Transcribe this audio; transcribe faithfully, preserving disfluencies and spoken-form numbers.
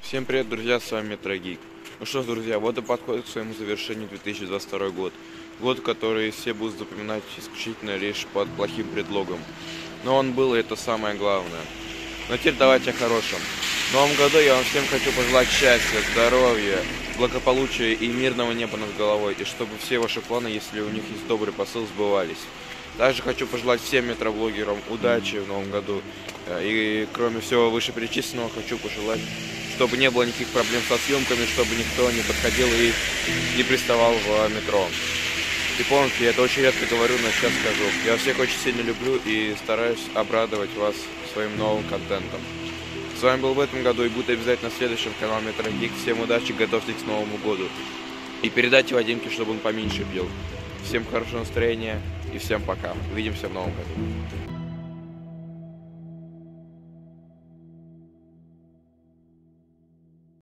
Всем привет, друзья, с вами Метрогик. Ну что ж, друзья, вот и подходит к своему завершению две тысячи двадцать второй год. Год, который все будут запоминать исключительно лишь под плохим предлогом. Но он был, и это самое главное. Но теперь давайте о хорошем. В новом году я вам всем хочу пожелать счастья, здоровья, благополучия и мирного неба над головой. И чтобы все ваши планы, если у них есть добрый посыл, сбывались. Также хочу пожелать всем метроблогерам удачи в новом году. И кроме всего вышеперечисленного, хочу пожелать, чтобы не было никаких проблем со съемками, чтобы никто не подходил и не приставал в метро. И помните, я это очень редко говорю, но сейчас скажу. Я всех очень сильно люблю и стараюсь обрадовать вас своим новым контентом. С вами был в этом году и будет обязательно в следующем канале Метрогик. Всем удачи, готовьтесь к Новому году. И передайте Вадимке, чтобы он поменьше пил. Всем хорошего настроения и всем пока. Увидимся в новом году.